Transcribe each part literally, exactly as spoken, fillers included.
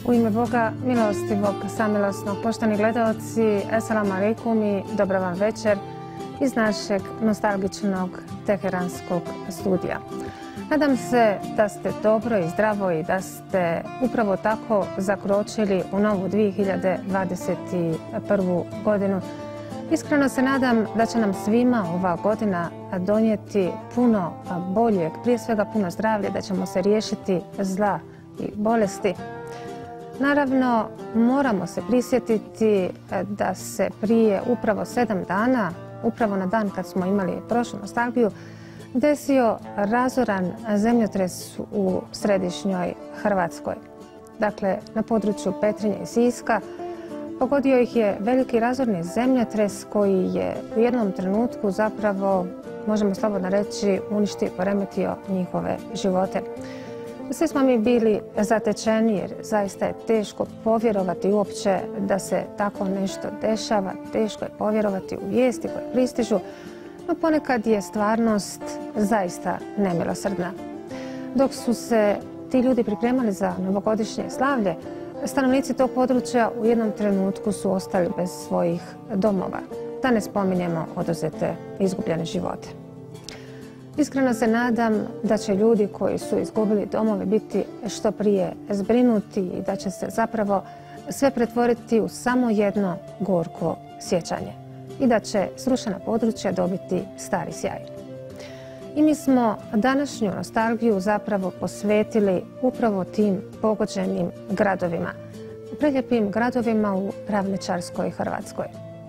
U ime Boga, milostivog, samilosnog, poštovani gledaoci, assalamu alaikum i dobra vam večer iz našeg nostalgičnog teheranskog studija. Nadam se da ste dobro i zdravo i da ste upravo tako zakročili u novu dvije hiljade dvadeset prvu godinu. Iskreno se nadam da će nam svima ova godina donijeti puno boljeg, prije svega puno zdravlja, da ćemo se riješiti zla i bolesti. Naravno, moramo se prisjetiti da se prije upravo sedam dana, upravo na dan kad smo imali prošlu nostalgiju, desio razoran zemljotres u središnjoj Hrvatskoj. Dakle, na području Petrinje i Siska pogodio ih je veliki razorni zemljotres koji je u jednom trenutku zapravo, možemo slobodno reći, uništio i poremetio njihove živote. Svi smo mi bili zatečeni jer zaista je teško povjerovati uopće da se tako nešto dešava, teško je povjerovati u vijesti koje pristižu, no ponekad je stvarnost zaista nemilosrdna. Dok su se ti ljudi pripremali za novogodišnje slavlje, stanovnici tog područja u jednom trenutku su ostali bez svojih domova, da ne spominjemo oduzete izgubljene živote. Iskreno se nadam da će ljudi koji su izgubili domove biti što prije zbrinuti i da će se zapravo sve pretvoriti u samo jedno gorko sjećanje i da će srušena područja dobiti stari sjaj. I mi smo današnju nostalgiju zapravo posvetili upravo tim pogođenim gradovima, prelijepim gradovima u ravničarskoj Hrvatskoj.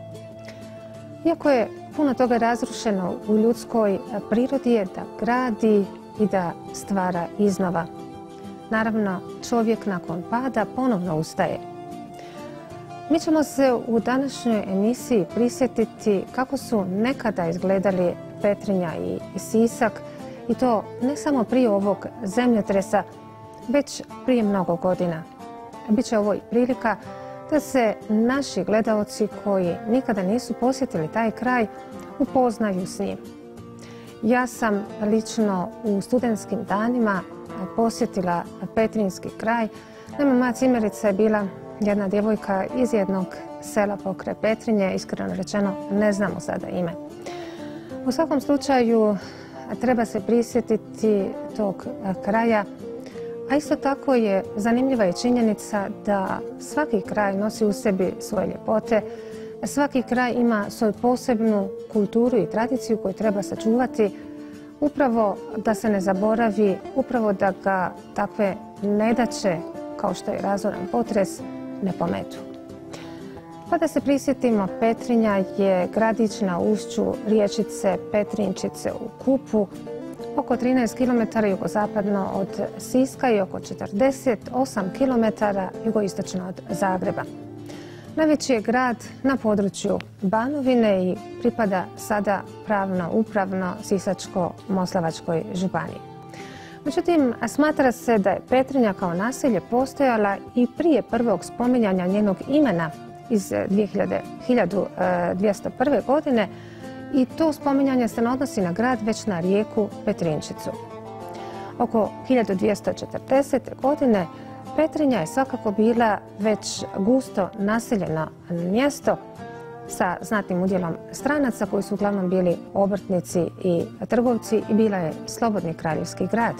Iako je puno toga razrušeno u ljudskoj prirodi je da gradi i da stvara iznova. Naravno, čovjek nakon pada ponovno ustaje. Mi ćemo se u današnjoj emisiji prisjetiti kako su nekada izgledali Petrinja i Sisak i to ne samo prije ovog zemljotresa, već prije mnogo godina. Biće ovo i prilika da se naši gledaoci koji nikada nisu posjetili taj kraj upoznaju s njim. Ja sam lično u studentskim danima posjetila petrinjski kraj. Naime, moja cimerica je bila jedna djevojka iz jednog sela pokraj Petrinje, iskreno rečeno ne znamo sada ime. U svakom slučaju treba se prisjetiti tog kraja, a isto tako je zanimljiva i činjenica da svaki kraj nosi u sebi svoje ljepote, svaki kraj ima svoju posebnu kulturu i tradiciju koju treba sačuvati, upravo da se ne zaboravi, upravo da ga takve nedaće, kao što je razoran potres, ne pometu. Pa da se prisjetimo, Petrinja je gradić na ušću riječice Petrinčice u Kupu, oko trinaest kilometara jugozapadno od Siska i oko četrdeset osam kilometara jugoistočno od Zagreba. Najveći je grad na području Banovine i pripada sada pravno-upravno Sisačko-moslavačkoj županiji. Međutim, smatra se da je Petrinja kao naselje postojala i prije prvog spominjanja njenog imena iz hiljadu dvjesto prve. godine, i to spominjanje se ne odnosi na grad, već na rijeku Petrinčicu. Oko hiljadu dvjesto četrdesete. godine Petrinja je svakako bila već gusto naseljeno mjesto sa znatnim udjelom stranaca koji su uglavnom bili obrtnici i trgovci i bila je slobodni kraljevski grad.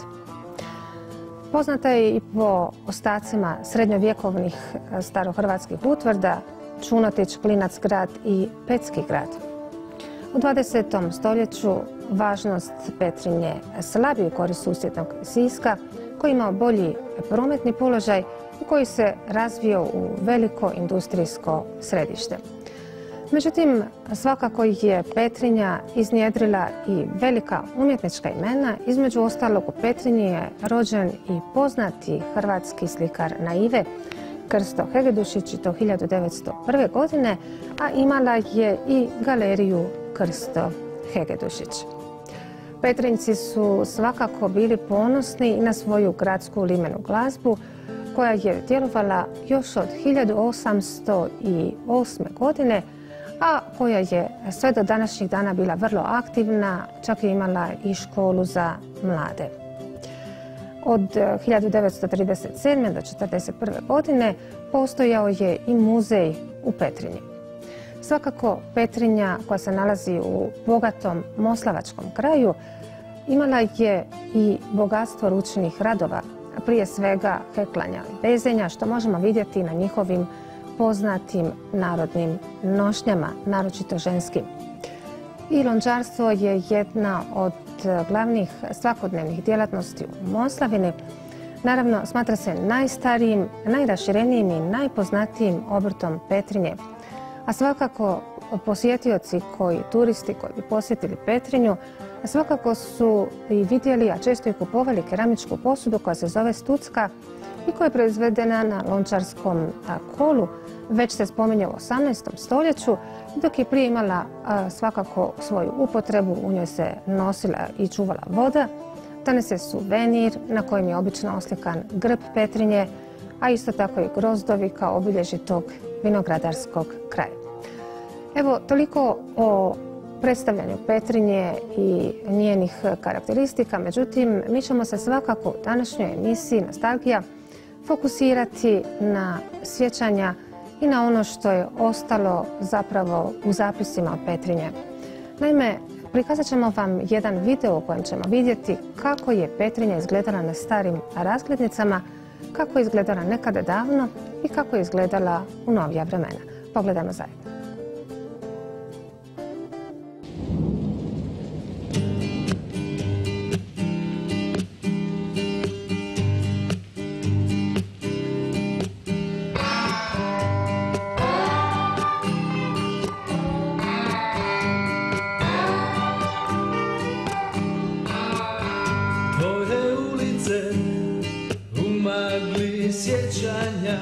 Poznata je i po ostacima srednjovjekovnih starohrvatskih utvrda Čunotić, Klinac grad i Petski grad. U dvadesetom stoljeću važnost Petrinje slabi u korist susjednog Siska, koji je imao bolji prometni položaj i koji se razvio u veliko industrijsko središte. Međutim, svakako je Petrinja iznjedrila i velika umjetnička imena. Između ostalog u Petrinji je rođen i poznati hrvatski slikar naive Krsto Hegedušić, i to hiljadu devetsto prve. godine, a imala je i galeriju Krsto Hegedušić. Petrinjci su svakako bili ponosni i na svoju gradsku limenu glazbu koja je djelovala još od hiljadu osamsto osme. godine, a koja je sve do današnjih dana bila vrlo aktivna, čak je imala i školu za mlade. Od hiljadu devetsto trideset sedme. do četrdeset prve. godine postojao je i muzej u Petrinji. Svakako Petrinja, koja se nalazi u bogatom moslavačkom kraju, imala je i bogatstvo ručnih radova, prije svega heklanja i bezenja, što možemo vidjeti na njihovim poznatim narodnim nošnjama, naročito ženskim. I lončarstvo je jedna od glavnih svakodnevnih djelatnosti u Moslavini. Naravno, smatra se najstarijim, najraširenijim i najpoznatijim obrtom Petrinje. A svakako posjetioci koji, turisti koji bi posjetili Petrinju, svakako su i vidjeli, a često i kupovali keramičku posudu koja se zove stucka i koja je proizvedena na lončarskom kolu. Već se spominje u osamnaestom. stoljeću, dok je prije imala svakako svoju upotrebu, u njoj se nosila i čuvala voda. Danas je suvenir na kojem je obično oslikan grb Petrinje, a isto tako i grozdovi kao obilježje tog vinogradarskog kraja. Evo, toliko o predstavljanju Petrinje i njenih karakteristika. Međutim, mi ćemo se svakako u današnjoj emisiji Nostalgija fokusirati na sjećanja i na ono što je ostalo zapravo u zapisima o Petrinje. Naime, prikazat ćemo vam jedan video u kojem ćemo vidjeti kako je Petrinja izgledala na starim razglednicama, kako je izgledala nekada davno i kako je izgledala u novija vremena. Pogledajmo zajedno. Sjećanja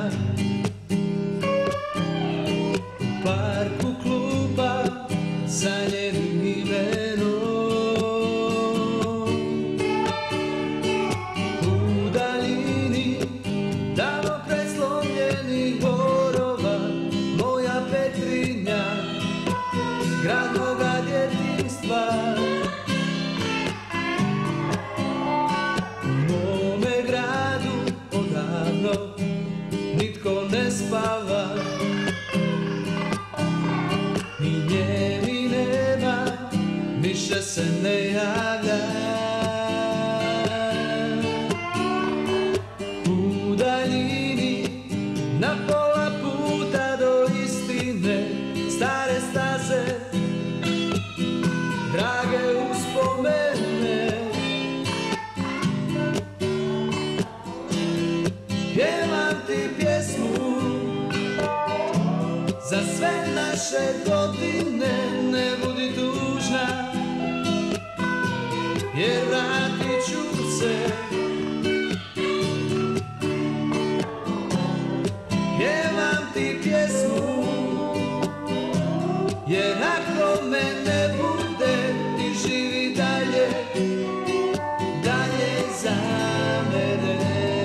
u parku kluba sa njenim imenom, u daljini davno preslomljenih borova, moja Petrinja, grad moga djetinjstva. Nitko ne spava, ni nje ni nema, više se ne javlja. U daljini, na pola puta do istine, stare staze, drage uspomene. Pjevam ti pjesmu za sve naše godine, ne budi tužna, jer vratit ću se. Pjevam ti pjesmu, jer ako me ne bude, ti živi dalje, dalje za mene.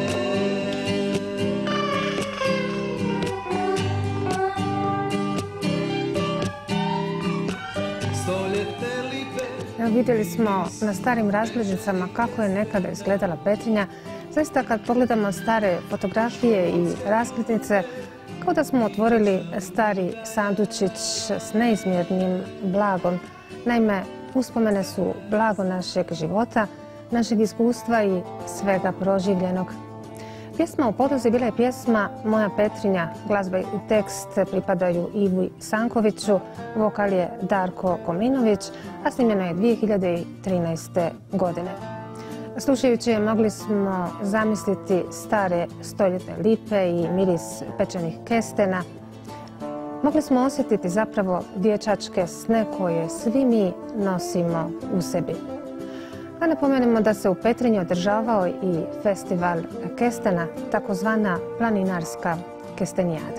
Vidjeli smo na starim razglednicama kako je nekada izgledala Petrinja. Zaista kad pogledamo stare fotografije i razglednice, kao da smo otvorili stari sandučić s neizmjernim blagom. Naime, uspomene su blago našeg života, našeg iskustva i svega proživljenog. Pjesma u podlozi bila je pjesma Moja Petrinja. Glazba i tekst pripadaju Ivi Sankoviću, vokal je Darko Kominović, a snimljeno je dvije hiljade trinaeste. godine. Slušajući je mogli smo zamisliti stare stoljetne lipe i miris pečenih kestena. Mogli smo osjetiti zapravo dječačke sne koje svi mi nosimo u sebi. Da napomenemo da se u Petrinji održavao i festival kestena, takozvana planinarska kestenijada.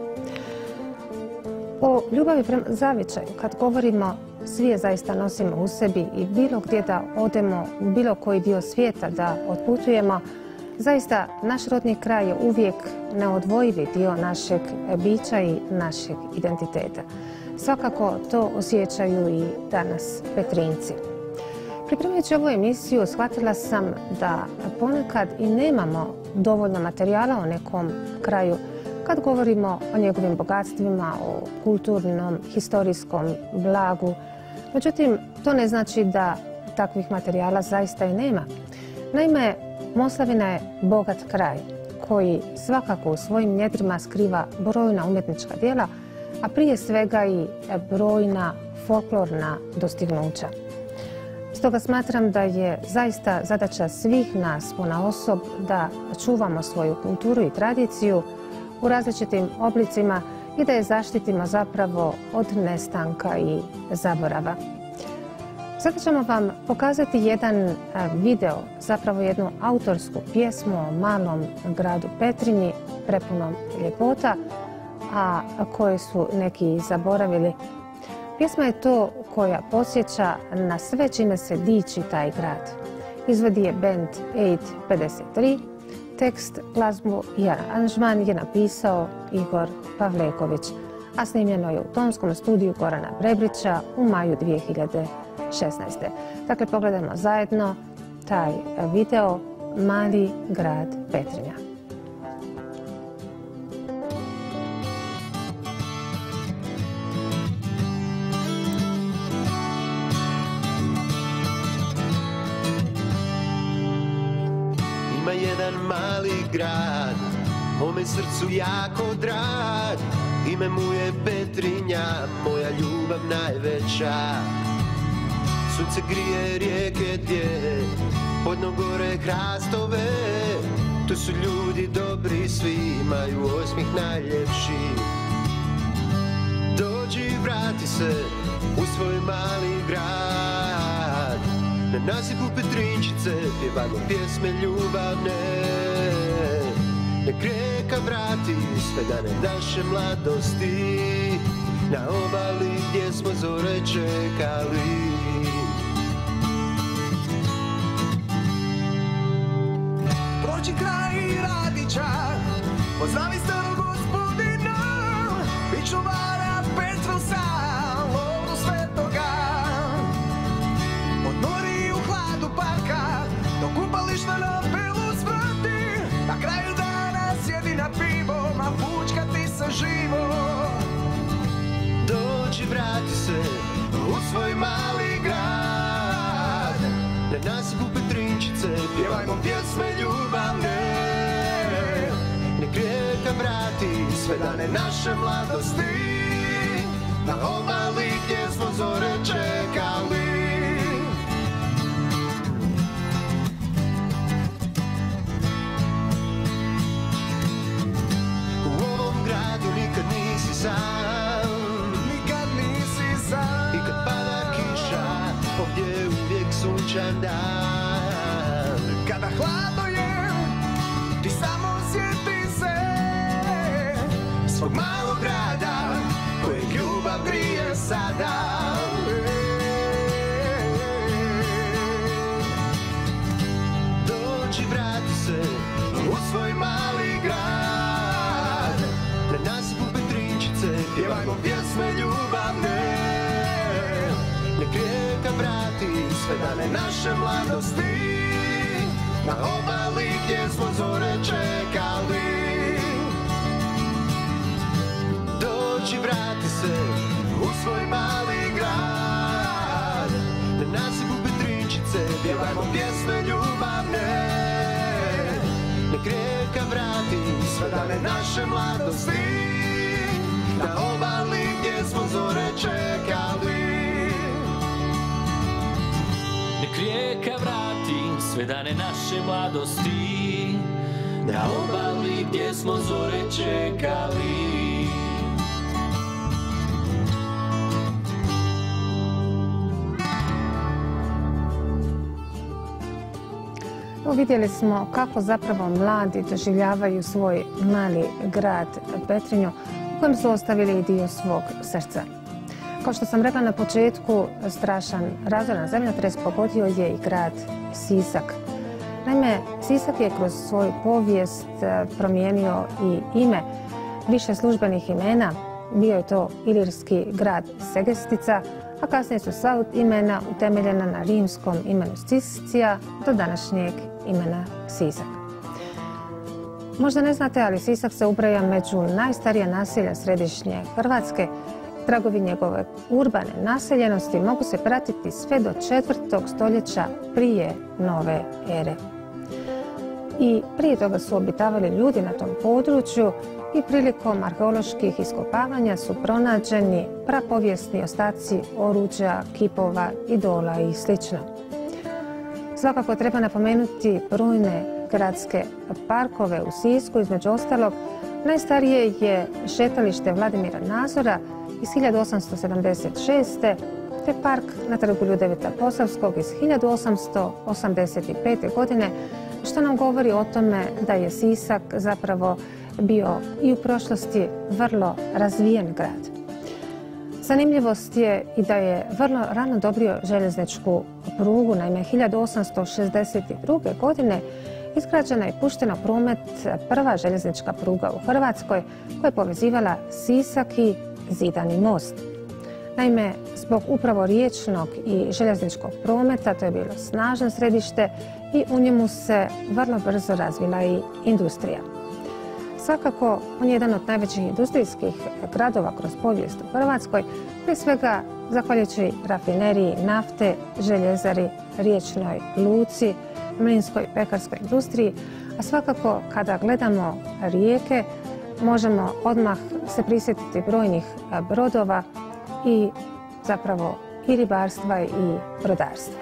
O ljubavi prema zavičaju, kad govorimo, svi je zaista nosimo u sebi i bilo gdje da odemo, u bilo koji dio svijeta da otputujemo, zaista naš rodni kraj je uvijek neodvojivi dio našeg bića i našeg identiteta. Svakako to osjećaju i danas Petrinjci. Pripremajući ovu emisiju shvatila sam da ponekad i nemamo dovoljno materijala o nekom kraju kad govorimo o njegovim bogatstvima, o kulturnom, historijskom blagu. Međutim, to ne znači da takvih materijala zaista i nema. Naime, Moslavina je bogat kraj koji svakako u svojim njedrima skriva brojna umjetnička djela, a prije svega i brojna folklorna dostignuća. Stoga smatram da je zaista zadaća svih nas ponaosob da čuvamo svoju kulturu i tradiciju u različitim oblicima i da je zaštitimo zapravo od nestanka i zaborava. Sada ćemo vam pokazati jedan video, zapravo jednu autorsku pjesmu o malom gradu Petrinji, prepunom ljepota, a koje su neki zaboravili. Pjesma je to koja podsjeća na sve čime se diči taj grad. Izvodi je band osam pedeset tri, tekst, glazbu i aranžman je napisao Igor Pavleković, a snimljeno je u tonskom studiju Gorana Brebrića u maju dvije hiljade šesnaeste. Dakle, pogledajmo zajedno taj video Mali grad Petrinja. Ima jedan mali grad, mome srcu jako drag. Ime mu je Petrinja, moja ljubav najveća. Sunce grije rijeke gdje, pod dno gore hrastove. Tu su ljudi dobri, svi imaju osmih najljepši. Dođi, vrati se u svoj mali grad. Na nasipu Petrinčice pjevamo pjesme ljubavne. Nek rijeka vrati sve dane naše mladosti, na obali gdje smo zore čekali. Prođi kraj Radića, pozdravi starog gospodina, bit čuvara Petrusa, lovu svetoga. Odmori u hladu parka, do kupališta na pelu svrati, na kraju dana sjedi na pivo, a fučkati se živo. Dođi, vrati se u svoj mali grad. Na nasipu Petrinčice pjevajmo pjesme ljubavne. Nek rijeka vrati sve dane naše mladosti, na obali gdje smo zore čekali. U ovom gradu nikad nisi sam, Nikad nisi sam, i kad pada kiša, ovdje je uvijek sunčan dan. kada hladno je, ti samo sjeti se Svog malog grada, kojeg ljubav grije sada. Dođi, vrati se u svoj mali grad. Na nasipu Petrinčice pjevajmo pjesme ljubavne. Nek rijeka vrati sve dane naše mladosti, na obali gdje smo zore čekali. Dođi, vrati se u svoj mali grad. Na nasipu Petrinčice pjevajmo pjesme ljubavne. Nek rijeka vrati sve dane naše mladosti, na obali gdje smo zore čekali. Nek rijeka vrati sve dane naše mladosti, na obali gdje smo zore čekali. Vidjeli smo kako zapravo mladi doživljavaju svoj mali grad Petrinju u kojem su ostavili i dio svog srca. Kao što sam rekla na početku, strašan razoran zemljotres pogodio je i grad Sisak. Naime, Sisak je kroz svoju povijest promijenio i ime više službenih imena. Bio je to ilirski grad Segestica, a kasnije su sva imena utemeljena na rimskom imenu Siscija do današnjeg imena Sisak. Možda ne znate, ali Sisak se ubraja među najstarije naselja središnje Hrvatske. Tragovi njegove urbane naseljenosti mogu se pratiti sve do četvrtog stoljeća prije nove ere. I prije toga su obitavali ljudi na tom području i prilikom arheoloških iskopavanja su pronađeni prapovijesni ostaci oruđa, kipova, idola i sl. Svakako treba napomenuti brojne gradske parkove u Sisku, između ostalog. Najstarije je šetalište Vladimira Nazora iz hiljadu osamsto sedamdeset šeste. te park na trgu Ljudevita Posavskog iz hiljadu osamsto osamdeset pete. godine, što nam govori o tome da je Sisak zapravo bio i u prošlosti vrlo razvijen grad. Zanimljivost je i da je vrlo rano dobio željezničku prugu. Naime, hiljadu osamsto šezdeset druge. godine izgrađena je i puštena u promet prva željeznička pruga u Hrvatskoj koja je povezivala Sisak i Zidani most. Naime, zbog upravo riječnog i željezničkog prometa to je bilo snažno središte i u njemu se vrlo brzo razvila i industrija. Svakako, on je jedan od najvećih industrijskih gradova kroz povijest u Hrvatskoj, prije svega zahvaljujući rafineriji nafte, željezari, riječnoj luci, mlinskoj i pekarskoj industriji, a svakako kada gledamo rijeke možemo odmah se prisjetiti brojnih brodova i zapravo i ribarstva i brodarstva.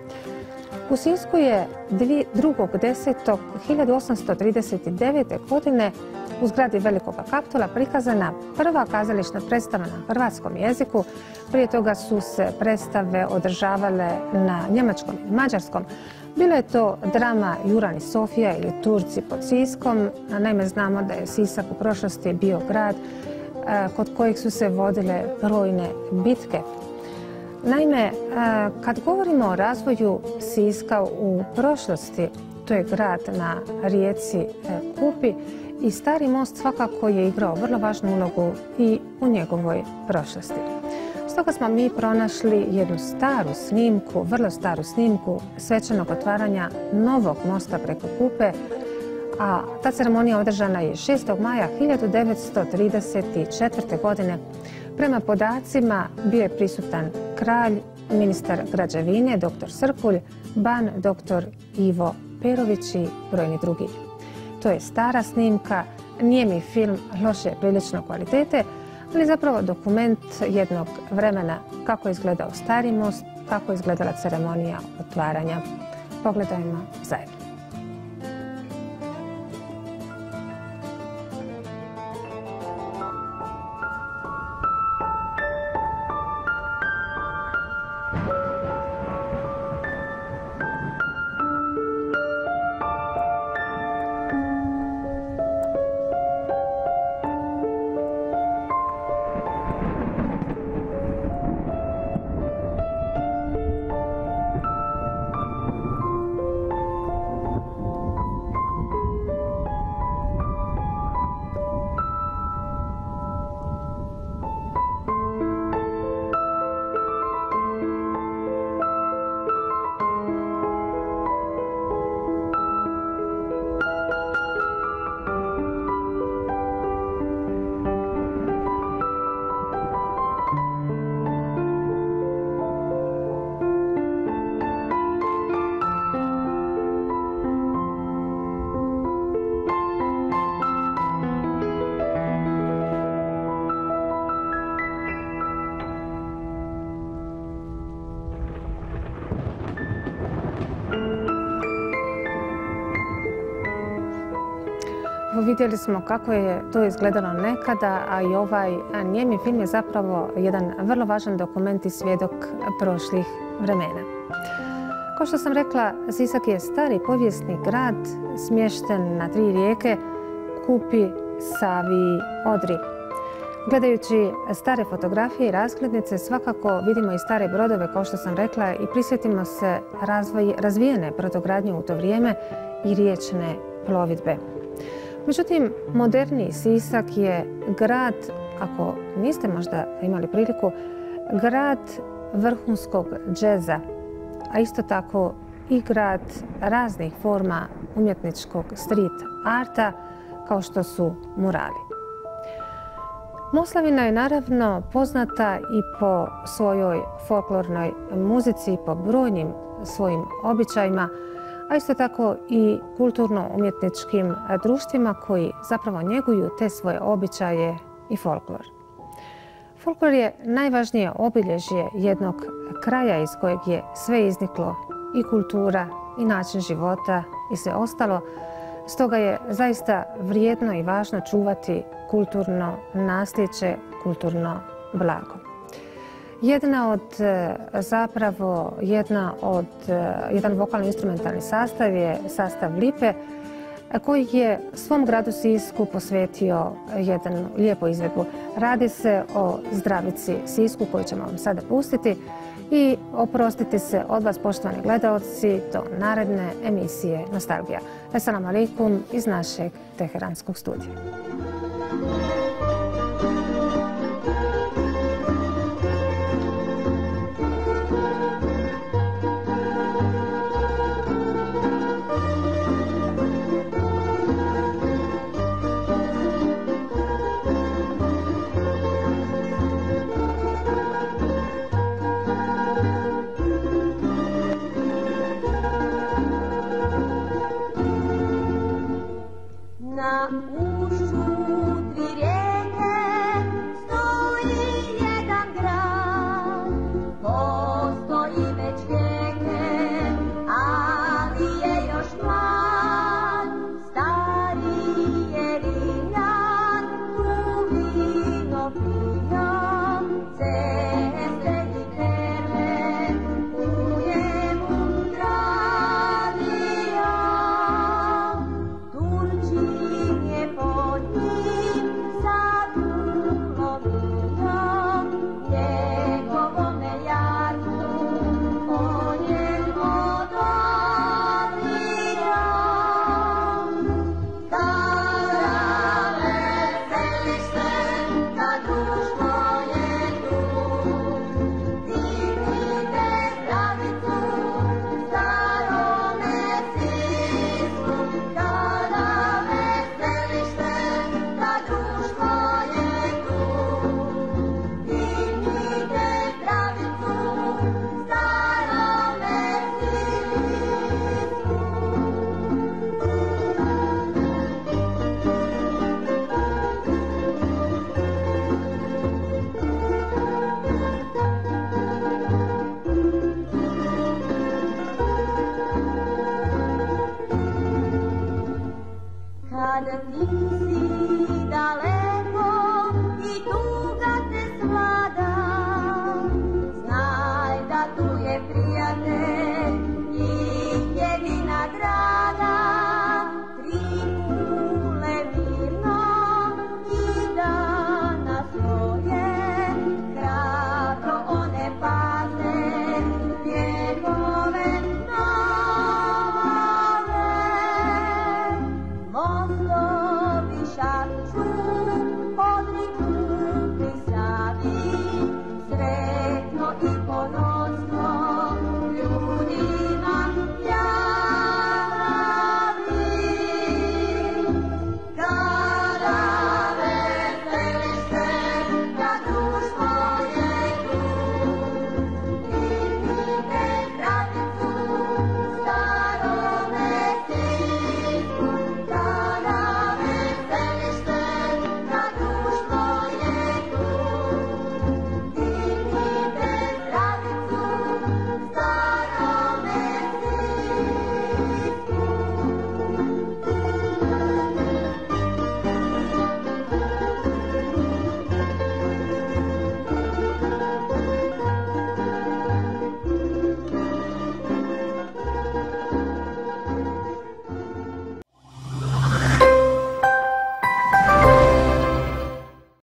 U Sisku je drugog desetog hiljadu osamsto trideset devete. godine u zgradi Velikoga Kaptola prikazana prva kazališna predstava na hrvatskom jeziku. Prije toga su se predstave održavale na njemačkom i mađarskom. Bila je to drama Juran i Sofija ili Turci pod Siskom. Naime, znamo da je Sisak u prošlosti bio grad kod kojeg su se vodile brojne bitke. Naime, kad govorimo o razvoju Siska u prošlosti, to je grad na rijeci Kupi i Stari most svakako je igrao vrlo važnu ulogu i u njegovoj prošlosti. Stoga smo mi pronašli jednu staru snimku, vrlo staru snimku svečanog otvaranja novog mosta preko Kupe, a ta ceremonija održana je šestog maja hiljadu devetsto trideset četvrte. godine. Prema podacima bio je prisutan kralj, ministar građevine doktor Srkulj, ban doktor Ivo Perović i brojni drugi. To je stara snimka, nije mi film loše prilično kvalitete, ali zapravo dokument jednog vremena kako je izgledao Stari most, kako je izgledala ceremonija otvaranja. Pogledajmo zajedno. Vidjeli smo kako je to izgledalo nekada, a i ovaj nijemi film je zapravo jedan vrlo važan dokument i svjedok prošlih vremena. Kao što sam rekla, Sisak je stari povijesni grad smješten na tri rijeke Kupi, Savi i Odri. Gledajući stare fotografije i razglednice svakako vidimo i stare brodove, kao što sam rekla, i prisjetimo se razvoj, razvijene brodogradnje u to vrijeme i riječne plovidbe. Međutim, moderniji Sisak je grad, ako niste možda imali priliku, grad vrhunskog džeza, a isto tako i grad raznih forma umjetničkog street arta kao što su murali. Moslavina je naravno poznata i po svojoj folklornoj muzici, po brojnim svojim običajima, a isto tako i kulturno-umjetničkim društvima koji zapravo njeguju te svoje običaje i folklor. Folklor je najvažnije obilježje jednog kraja iz kojeg je sve izniklo, i kultura, i način života i sve ostalo. Stoga je zaista vrijedno i važno čuvati kulturno nasljeđe, kulturno blago. Jedna od, zapravo, jedna od, jedan vokalni instrumentalni sastav je sastav Lipe, koji je svom gradu Sisku posvetio jednu lijepu izvedbu. Radi se o Zdravici Sisku koju ćemo vam sada pustiti i oprostiti se od vas, poštovani gledaoci, do naredne emisije Nostalgija. Assalamu alaikum iz našeg teheranskog studija. Na ušu